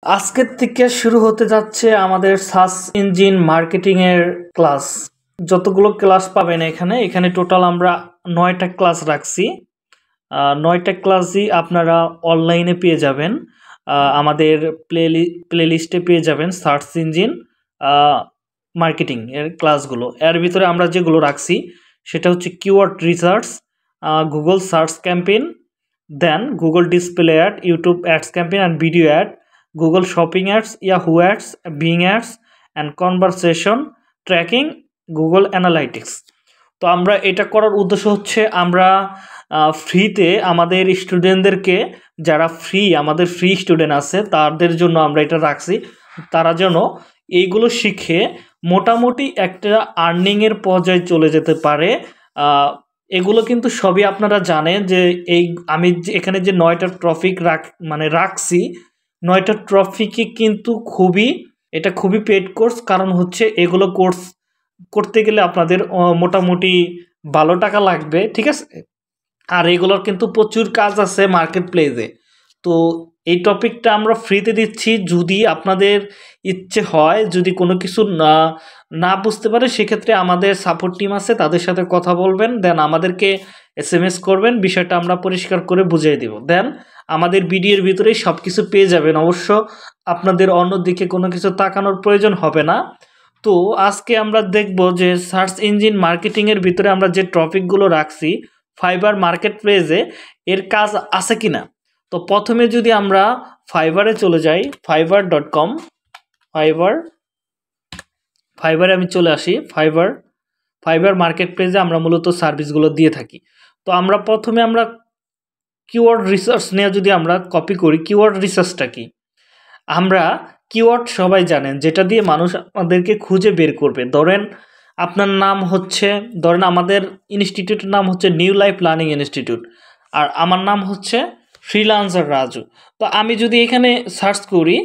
আজকের থেকে শুরু হতে যাচ্ছে আমাদের সার্চ ইঞ্জিন মার্কেটিং এর ক্লাস। যতগুলো ক্লাস পাবেন এখানে টোটাল আমরা 9টা ক্লাস রাখছি। 9টা ক্লাসই আপনারা অনলাইনে পেয়ে যাবেন। আমাদের প্লেলিস্টে পেয়ে যাবেন সার্চ ইঞ্জিন মার্কেটিং এর ক্লাসগুলো। এর ভিতরে আমরা যেগুলো রাখছি সেটা হচ্ছে keyword research, Google search campaign, then Google display ad, YouTube ads campaign and video ad, Google Shopping Ads, Yahoo Ads, Bing Ads and Conversation Tracking, Google Analytics। তো আমরা এটা করার উদ্দেশ্য হচ্ছে আমরা ফ্রিতে আমাদের স্টুডেন্টদেরকে, যারা আমাদের ফ্রি স্টুডেন্ট আছে তাদের জন্য আমরা এটা রাখছি। তারা যেন এইগুলো শিখে মোটামুটি একটা আর্নিংয়ের পর্যায়ে চলে যেতে পারে। এগুলো কিন্তু সবই আপনারা জানেন যে আমি এখানে যে 9টা টপিক রাখছি, 9টা টপিকে কিন্তু খুবই পেড কোর্স। কারণ হচ্ছে এগুলো কোর্স করতে গেলে আপনাদের মোটামুটি ভালো টাকা লাগবে, ঠিক আছে। আর এগুলোর কিন্তু প্রচুর কাজ আছে মার্কেট প্লেসে। তো এই টপিকটা আমরা ফ্রিতে দিচ্ছি। যদি আপনাদের ইচ্ছে হয়, যদি কোনো কিছু না বুঝতে পারে, সেক্ষেত্রে আমাদের সাপোর্ট টিম আছে, তাদের সাথে কথা বলবেন, দেন আমাদেরকে SMS করবেন, বিষয়টা আমরা পরিষ্কার করে বুঝিয়ে দেব। দেন আমাদের ভিডিওর ভিতরেই সব কিছু পেয়ে যাবেন। অবশ্য আপনাদের অন্যদিকে কোনো কিছু তাকানোর প্রয়োজন হবে না। তো আজকে আমরা দেখব যে সার্চ ইঞ্জিন মার্কেটিংয়ের ভিতরে আমরা যে টপিকগুলো রাখছি ফাইবার মার্কেট প্লেসে এর কাজ আছে কিনা। তো প্রথমে যদি আমরা ফাইবারে চলে যাই, fiverr.com, ফাইবারে আমি চলে আসি। ফাইবার মার্কেট প্লেসে আমরা মূলত সার্ভিসগুলো দিয়ে থাকি। তো আমরা প্রথমে কিওয়ার্ড রিসার্চ নিয়ে যদি আমরা কপি করি, কিওয়ার্ড রিসার্চটা কি? আমরা কিওয়ার্ড সবাই জানেন, যেটা দিয়ে মানুষ আমাদেরকে খুঁজে বের করবে। ধরেন আমাদের ইনস্টিটিউটের নাম হচ্ছে নিউ লাইফ লার্নিং ইনস্টিটিউট, আর আমার নাম হচ্ছে ফ্রিল্যান্সার রাজু। তো আমি যদি এখানে সার্চ করি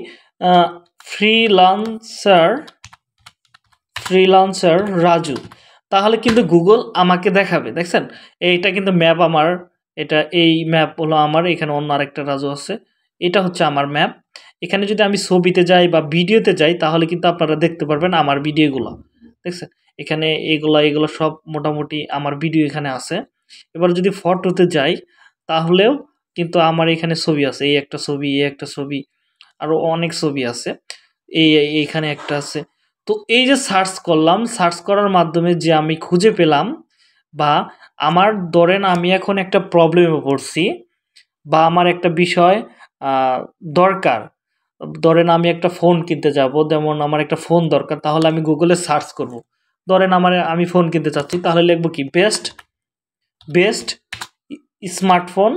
ফ্রিল্যান্সার রাজু, তাহলে কিন্তু গুগল আমাকে দেখাবে। দেখছেন, এইটা কিন্তু ম্যাপ আমার, এই ম্যাপ হলো আমার। এখানে অন্য আরেকটা রাজু আছে, এটা হচ্ছে আমার ম্যাপ। এখানে যদি আমি ছবিতে যাই বা ভিডিওতে যাই, তাহলে কিন্তু আপনারা দেখতে পারবেন আমার ভিডিওগুলো। দেখছেন, এখানে এগুলো সব মোটামুটি আমার ভিডিও এখানে আছে। এবার যদি ফটোতে যাই, তাহলেও কিন্তু আমার এখানে ছবি আছে। এই একটা ছবি, আরও অনেক ছবি আছে। এইখানে একটা আছে। তো এই যে সার্চ করার মাধ্যমে যে আমি খুঁজে পেলাম, বা ধরেন আমি এখন একটা প্রবলেমে পড়ছি, বা আমার একটা বিষয় দরকার। ধরেন আমি একটা ফোন কিনতে যাব, যেমন আমার একটা ফোন দরকার, তাহলে আমি গুগলে সার্চ করব। ধরেন আমি ফোন কিনতে চাচ্ছি, তাহলে লিখব কি best smartphone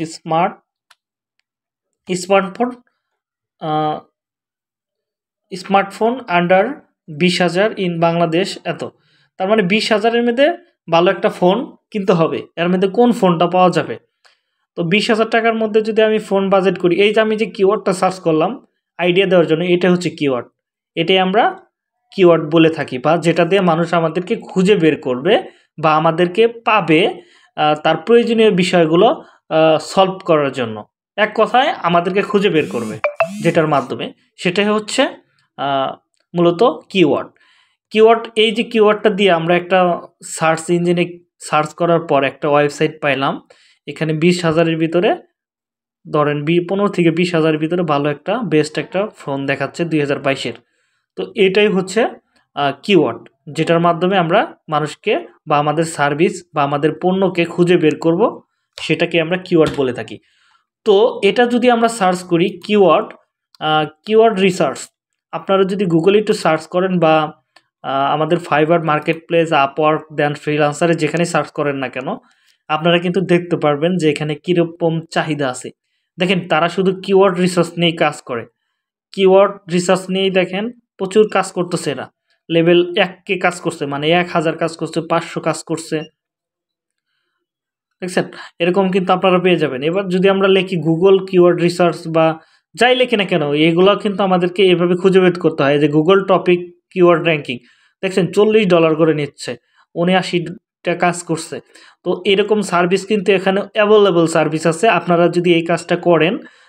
smartphone under 20,000 in Bangladesh এত। তার মানে 20,000-এর মধ্যে ভালো একটা ফোন কিনতে হবে। এর মধ্যে কোন ফোনটা পাওয়া যাবে? তো 20,000 টাকার মধ্যে যদি আমি ফোন বাজেট করি, এই যে আমি যে কিওয়ার্ডটা সার্চ করলাম আইডিয়া দেওয়ার জন্য, এটা হচ্ছে কিওয়ার্ড। এটাই আমরা কিওয়ার্ড বলে থাকি, বা যেটা দিয়ে মানুষ আমাদেরকে খুঁজে বের করবে বা আমাদেরকে পাবে তার প্রয়োজনীয় বিষয়গুলো সলভ করার জন্য। এক কথায় আমাদেরকে খুঁজে বের করবে, যেটার মাধ্যমে, সেটাই হচ্ছে মূলত কিওয়ার্ড। এই যে কিওয়ার্ডটা দিয়ে আমরা একটা সার্চ ইঞ্জিনে সার্চ করার পর একটা ওয়েবসাইট পাইলাম। এখানে 20,000-এর ভিতরে, ধরেন 15 থেকে 20,000-এর ভিতরে ভালো একটা বেস্ট একটা ফোন দেখাচ্ছে 2022-এর। তো এটাই হচ্ছে কিওয়ার্ড, যেটার মাধ্যমে আমরা মানুষকে বা আমাদের সার্ভিস বা আমাদের পণ্যকে খুঁজে বের করব, সেটাকে আমরা কিওয়ার্ড বলে থাকি। তো এটা যদি আমরা সার্চ করি কিওয়ার্ড রিসার্চ, আপনারা যদি গুগলে একটু সার্চ করেন, বা আমাদের Fiverr market place, Upwork, then ফ্রিল্যান্সারে যেখানে সার্চ করেন না কেন, আপনারা কিন্তু দেখতে পারবেন যে এখানে কীরকম চাহিদা আছে। দেখেন, তারা শুধু কিওয়ার্ড রিসার্চ নিয়েই কাজ করে। কিওয়ার্ড রিসার্চ নিয়েই দেখেন প্রচুর কাজ করতেছে। এরা লেভেল 1-কে কাজ করছে, মানে 1000 কাজ করছে, 500 কাজ করছে। দেখছেন, এরকম কিন্তু আপনারা পেয়ে যাবেন। এবার যদি আমরা লিখি গুগল কিওয়ার্ড রিসার্চ, বা যাই লিখি না কেন, এগুলো কিন্তু আমাদেরকে এভাবে খুঁজে বের করতে হয় যে গুগল টপিক কিওয়ার্ড র্যাঙ্কিং। দেখছেন, $40 করে নিচ্ছে, 79টা কাজ করছে। তো এরকম সার্ভিস কিন্তু এখানে অ্যাভেলেবল সার্ভিস আছে। আপনারা যদি এই কাজটা করেন,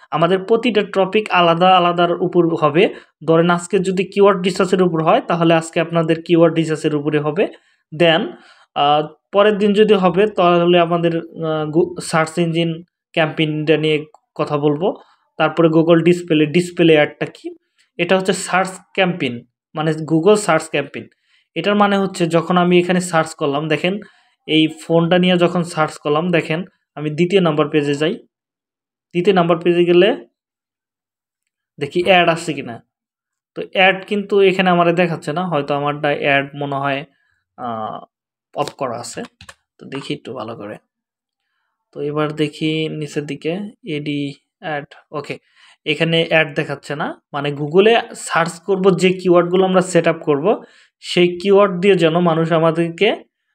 আমাদের প্রতিটা টপিক আলাদা আলাদার উপর হবে। ধরেন আজকে যদি কিওয়ার্ড রিসার্চের উপর হয় তাহলে আজকে আপনাদের কিওয়ার্ড রিসার্চের উপরে হবে। দেন পরের দিন যদি হবে তাহলে আমাদের সার্চ ইঞ্জিন ক্যাম্পেইনটা নিয়ে কথা বলবো। তারপরে গুগল ডিসপ্লে অ্যাডটা কি? এটা হচ্ছে সার্চ ক্যাম্পেইন, মানে গুগল সার্চ ক্যাম্পেইন। এটার মানে হচ্ছে যখন আমি এখানে সার্চ করলাম, দেখেন এই ফোনটা নিয়ে যখন সার্চ করলাম, দেখেন আমি দ্বিতীয় নাম্বার পেজে যাই। দ্বিতীয় নাম্বার পেজে গেলে দেখি অ্যাড আসছে কিনা। তো অ্যাড কিন্তু এখানে আমার দেখাচ্ছে না, হয়তো আমারটা অ্যাড মনে হয় অফ করা আছে। তো দেখি একটু ভালো করে। তো এবার দেখি নিচের দিকে এডি অ্যাড, ওকে, এখানে অ্যাড দেখাচ্ছে না। মানে গুগলে সার্চ করব যে কিওয়ার্ডগুলো আমরা সেট আপ করবো, সেই কিওয়ার্ড দিয়ে যেন মানুষ আমাদেরকে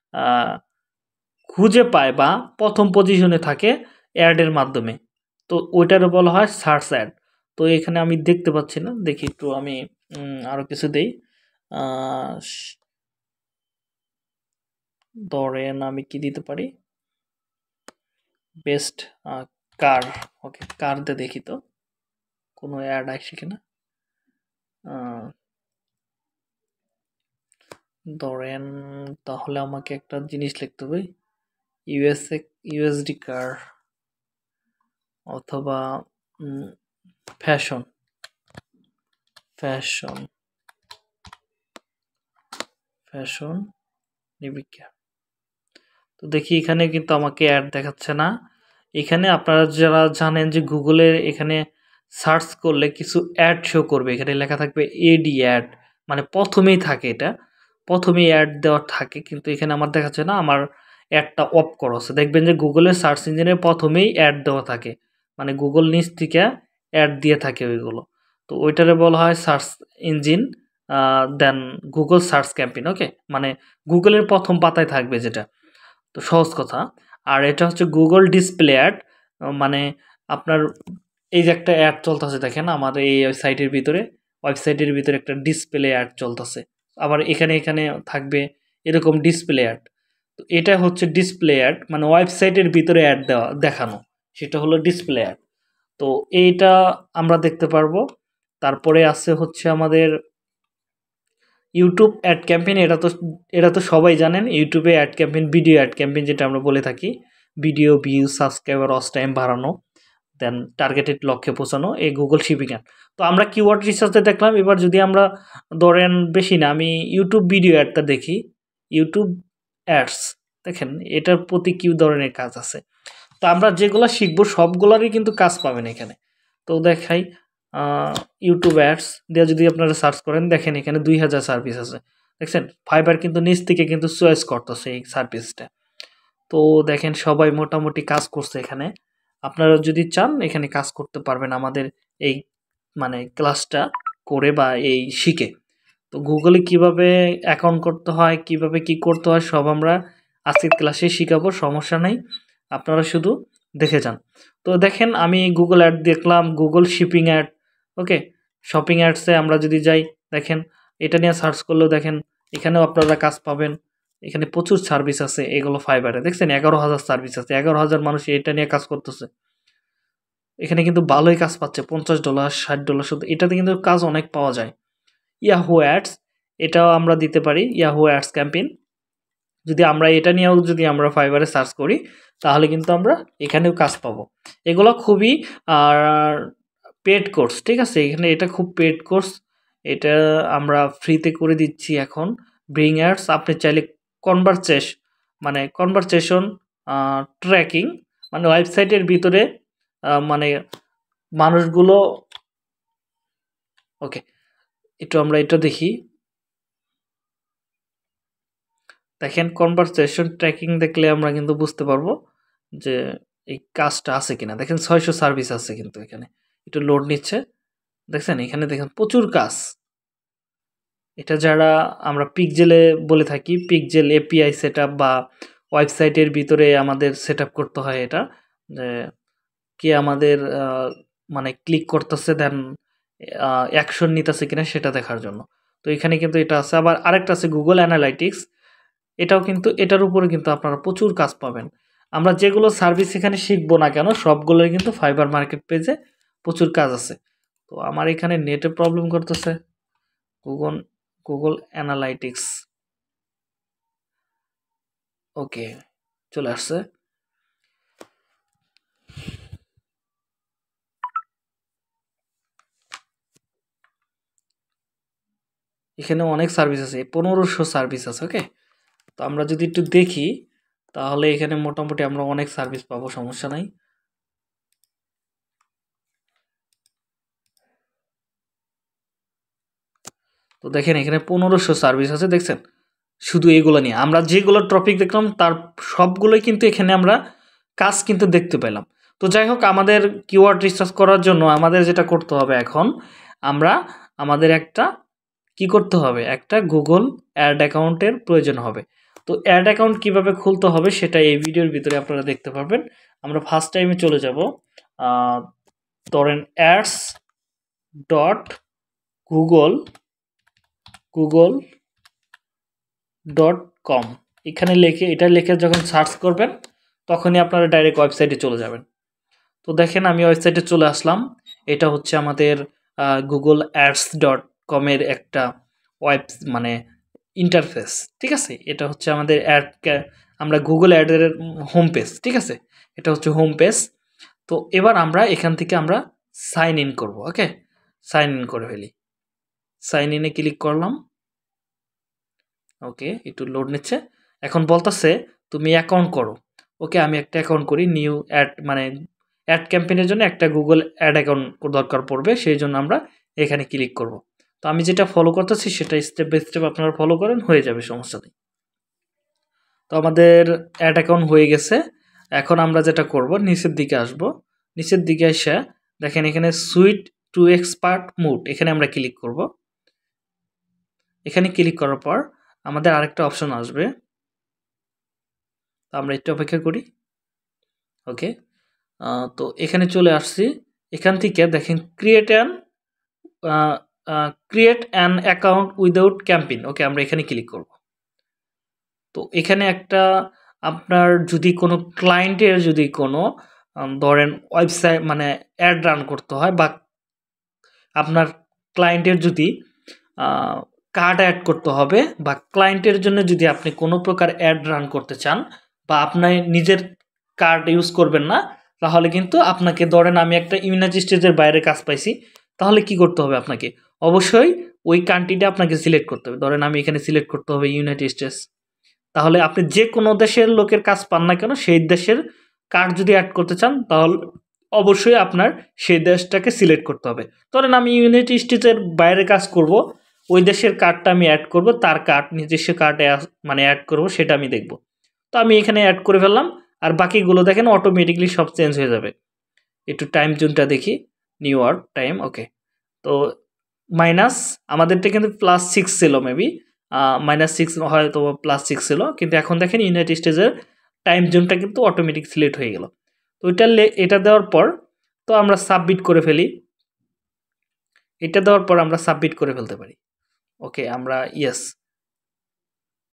খুঁজে পায় বা প্রথম পজিশনে থাকে অ্যাডের মাধ্যমে। তো ওইটারও বলা হয় সার্চ অ্যাড। তো এখানে আমি দেখতে পাচ্ছি না, দেখি একটু আমি আরও কিছু দেই। ধরেন আমি কি দিতে পারি, বেস্ট কার, ওকে কার দিয়ে দেখি তো কোনো অ্যাড আসছে কিনা। ধরেন তাহলে আমাকে একটা জিনিস লিখতে হবে, ইউএসডি কার অথবা ফ্যাশন ফ্যাশন ফ্যাশন নিবিকা। তো দেখি এখানে কিন্তু আমাকে অ্যাড দেখাচ্ছে না। এখানে আপনারা যারা জানেন যে গুগলের এখানে সার্চ করলে কিছু অ্যাড শো করবে, এখানে লেখা থাকবে এডি অ্যাড, মানে প্রথমেই থাকে, এটা প্রথমেই অ্যাড দেওয়া থাকে, কিন্তু এখানে আমার দেখাচ্ছে না, আমার অ্যাডটা অফ করা আছে। দেখবেন যে গুগলের সার্চ ইঞ্জিনে প্রথমেই অ্যাড দেওয়া থাকে, মানে গুগল নিচ থেকে অ্যাড দিয়ে থাকে ওইগুলো। তো ওইটারে বলা হয় search engine then Google search campaign, okay, মানে গুগলের প্রথম পাতায় থাকবে যেটা। তো সহজ কথা। আর এটা হচ্ছে গুগল ডিসপ্লে অ্যাড, মানে আপনার এই যে একটা অ্যাড চলতেছে, দেখেন আমার এই ওয়েবসাইটের ভিতরে একটা ডিসপ্লে অ্যাড চলতেছে। আবার এখানে এখানে থাকবে এরকম ডিসপ্লে অ্যাড। তো এটা হচ্ছে ডিসপ্লে অ্যাড, মানে ওয়েবসাইটের ভিতরে অ্যাড দেখানো, সেটা হলো ডিসপ্লে অ্যাড। তো এইটা আমরা দেখতে পারবো। তারপরে আছে হচ্ছে আমাদের ইউটিউব অ্যাড ক্যাম্পেইন। এটা তো সবাই জানেন, ইউটিউবে ad campaign, video ad campaign যেটা আমরা বলে থাকি, video view, subscriber, watch time বাড়ানো, দেন টার্গেটেড লক্ষ্যে পৌঁছানো, এই গুগল শিপিং অ্যাড। তো আমরা কিওয়ার্ড রিসার্চে দেখলাম। এবার যদি আমরা ধরেন বেশি না, আমি ইউটিউব ভিডিও অ্যাডটা দেখি, ইউটিউব অ্যাডস, দেখেন এটার প্রতি কি ধরনের কাজ আছে। তো আমরা যেগুলো শিখবো সবগুলোরই কিন্তু কাজ পাবেন এখানে। তো দেখাই ইউটিউব অ্যাডস দিয়ে যদি আপনারা সার্চ করেন, দেখেন এখানে 2000 সার্ভিস আছে, দেখছেন ফাইবার কিন্তু নিচ থেকে কিন্তু চয়েস করতেছে এই সার্ভিসটা। তো দেখেন সবাই মোটামুটি কাজ করছে এখানে। আপনারা যদি চান এখানে কাজ করতে পারবেন আমাদের এই মানে ক্লাসটা করে বা এই শিখে। তো গুগলে কিভাবে অ্যাকাউন্ট করতে হয়, কিভাবে কি করতে হয়, সব আমরা আজকের ক্লাসে শিখাবো, সমস্যা নেই, আপনারা শুধু দেখে যান। তো দেখেন আমি গুগল অ্যাড দেখলাম, Google shipping ad, okay, shopping অ্যাডসে আমরা যদি যাই, দেখেন এটা নিয়ে সার্চ করলেও দেখেন এখানেও আপনারা কাজ পাবেন। এখানে প্রচুর সার্ভিস আছে, এগুলো ফাইবারে দেখছেন 11,000 সার্ভিস আছে, 11,000 মানুষ এটা নিয়ে কাজ করতেছে। এখানে কিন্তু ভালোই কাজ পাচ্ছে, $50, $60 শুধু এটাতে কিন্তু কাজ অনেক পাওয়া যায়। ইয়াহু অ্যাডস, এটাও আমরা দিতে পারি, ইয়াহু অ্যাডস ক্যাম্পেইন। যদি আমরা এটা নিয়েও যদি আমরা ফাইবারে সার্চ করি তাহলে কিন্তু আমরা এখানেও কাজ পাবো। এগুলো খুবই পেড কোর্স, ঠিক আছে, এখানে এটা খুব পেড কোর্স, এটা আমরা ফ্রিতে করে দিচ্ছি এখন। ব্রিং অ্যাডস, আপনি চাইলে কনভারসেশন ট্র্যাকিং, মানে ওয়েবসাইটের ভিতরে মানে মানুষগুলো, ওকে, একটু আমরা এটা দেখি। দেখেন কনভারসেশন ট্র্যাকিং দেখলে আমরা কিন্তু বুঝতে পারবো যে এই কাজটা আছে কিনা। দেখেন 600 সার্ভিস আছে কিন্তু এখানে, একটু লোড নিচ্ছে, দেখছেন এখানে দেখেন প্রচুর কাজ। এটা যারা আমরা পিকজেলে বলে থাকি, পিকজেল এপিআই সেট বা ওয়েবসাইটের ভিতরে আমাদের সেট করতে হয়, এটা যে কে আমাদের মানে ক্লিক করতেছে, দেন অ্যাকশন নিতেছে কিনা সেটা দেখার জন্য। তো এখানে কিন্তু এটা আছে। আবার আরেকটা আছে গুগল অ্যানালাইটিক্স, এটাও কিন্তু, এটার উপরে কিন্তু আপনারা প্রচুর কাজ পাবেন। আমরা যেগুলো সার্ভিস এখানে শিখবো না কেন সবগুলোই কিন্তু ফাইবার মার্কেট পেজে প্রচুর কাজ আছে। তো আমার এখানে নেটে প্রবলেম করতেছে। গুগল অ্যানালাইটিক্স, ওকে চলে আসছে। এখানে অনেক সার্ভিস আছে, 1500 সার্ভিস আছে। ওকে, তো আমরা যদি একটু দেখি তাহলে এখানে মোটামুটি আমরা অনেক সার্ভিস পাবো, সমস্যা নাই। তো দেখেন এখানে 1500 সার্ভিস আছে, দেখছেন? শুধু এগুলো নিয়ে আমরা যেগুলো টপিক দেখলাম তার সবগুলোই কিন্তু এখানে আমরা কাজ কিন্তু দেখতে পেলাম। তো যাই হোক, আমাদের কিওয়ার্ড রিসার্চ করার জন্য আমাদের যেটা করতে হবে এখন, আমরা আমাদের একটা কি করতে হবে, একটা গুগল অ্যাড অ্যাকাউন্টের প্রয়োজন হবে। তো অ্যাড অ্যাকাউন্ট কিভাবে খুলতে হবে সেটা এই ভিডিওর ভিতরে আপনারা দেখতে পারবেন। আমরা ফার্স্ট টাইমে চলে যাব, ধরেন ads dot Google Google .com এখানে লিখে যখন সার্চ করবেন তখনই আপনারা ডাইরেক্ট ওয়েবসাইটে চলে যাবেন। তো দেখেন আমি ওয়েবসাইটে চলে আসলাম। এটা হচ্ছে আমাদের google.ads.com এর একটা মানে ইন্টারফেস, ঠিক আছে? এটা হচ্ছে আমাদের আমরা গুগল অ্যাডের হোম পেজ, ঠিক আছে? এটা হচ্ছে হোম পেজ। তো এবার আমরা এখান থেকে আমরা সাইন ইন করব। ওকে, সাইন ইন করে ফেলি। সাইন ইনে ক্লিক করলাম। ওকে, একটু লোড নিচ্ছে। এখন বলতেছে তুমি অ্যাকাউন্ট করো। ওকে, আমি একটা অ্যাকাউন্ট করি। নিউ অ্যাড মানে অ্যাড ক্যাম্পেইনের জন্য একটা গুগল অ্যাড অ্যাকাউন্ট দরকার পড়বে, সেই জন্য আমরা এখানে ক্লিক করব। তো আমি যেটা ফলো করতেছি সেটা স্টেপ বাই স্টেপ আপনারা ফলো করেন, হয়ে যাবে, সমস্যা নেই। তো আমাদের অ্যাড অ্যাকাউন্ট হয়ে গেছে। এখন আমরা যেটা করব, নিচের দিকে আসব। নিচের দিকে এসে দেখেন এখানে সুইট টু এক্সপার্ট মুড, এখানে আমরা ক্লিক করব। এখানে ক্লিক করার পর আমাদের আরেকটা অপশন আসবে, আমরা একটু অপেক্ষা করি। ওকে, তো এখানে চলে আসছি। এখান থেকে দেখেন create an account without campaign. Okay, আমরা এখানে ক্লিক করব। তো এখানে একটা আপনার যদি কোনো ক্লায়েন্টের যদি কোনো ধরেন ওয়েবসাইট মানে অ্যাড রান করতে হয়, বা আপনার ক্লায়েন্টের যদি কার্ড অ্যাড করতে হবে, বা ক্লায়েন্টের জন্য যদি আপনি কোনো প্রকার অ্যাড রান করতে চান, বা আপনার নিজের কার্ড ইউজ করবেন না, তাহলে কিন্তু আপনাকে ধরেন আমি একটা ইউনাইটেড স্টেটের বাইরে কাজ পাইছি, তাহলে কি করতে হবে আপনাকে? অবশ্যই ওই কান্ট্রিটা আপনাকে সিলেক্ট করতে হবে। ধরেন আমি এখানে সিলেক্ট করতে হবে ইউনাইটেড স্টেটস। তাহলে আপনি যে কোনো দেশের লোকের কাজ পান না কেন, সেই দেশের কার্ড যদি অ্যাড করতে চান তাহলে অবশ্যই আপনার সেই দেশটাকে সিলেক্ট করতে হবে। ধরেন আমি ইউনাইটেড স্টেটসের বাইরে কাজ করব, ওই দেশের কার্ডটা আমি অ্যাড করব, তার কার্ড নিজস্ব কার্ডে মানে অ্যাড করব, সেটা আমি দেখব। তো আমি এখানে অ্যাড করে ফেললাম, আর বাকিগুলো দেখেন অটোমেটিকলি সব চেঞ্জ হয়ে যাবে। একটু টাইম জোনটা দেখি, নিউ ইয়র্ক টাইম। ওকে, তো মাইনাস আমাদেরটা কিন্তু +6 ছিল মেবি, -6 হয়তো +6 ছিল, কিন্তু এখন দেখেন ইউনাইটেড স্টেটসের টাইম জোনটা কিন্তু অটোমেটিক সিলেক্ট হয়ে গেল। তো এটা দেওয়ার পর তো আমরা সাবমিট করে ফেলি। এটা দেওয়ার পর আমরা সাবমিট করে ফেলতে পারি। ওকে, আমরা ইয়েস